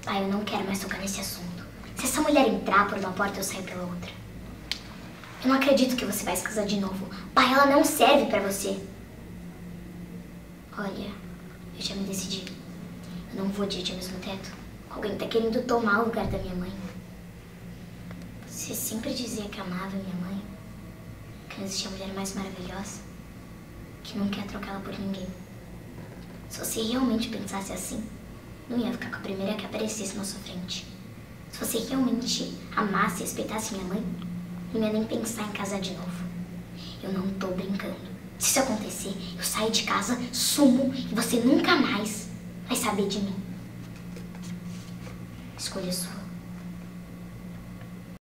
Pai, eu não quero mais tocar nesse assunto. Se essa mulher entrar por uma porta, eu saio pela outra. Eu não acredito que você vai se casar de novo. Pai, ela não serve pra você. Olha, eu já me decidi. Eu não vou dividir o mesmo teto. Alguém tá querendo tomar o lugar da minha mãe. Você sempre dizia que amava minha mãe. Que não existia mulher mais maravilhosa. Que não quer trocá-la por ninguém. Se você realmente pensasse assim, não ia ficar com a primeira que aparecesse na sua frente. Se você realmente amasse e respeitasse minha mãe, não ia nem pensar em casar de novo. Eu não tô brincando. Se isso acontecer, eu saio de casa, sumo e você nunca mais vai saber de mim. Escolha sua.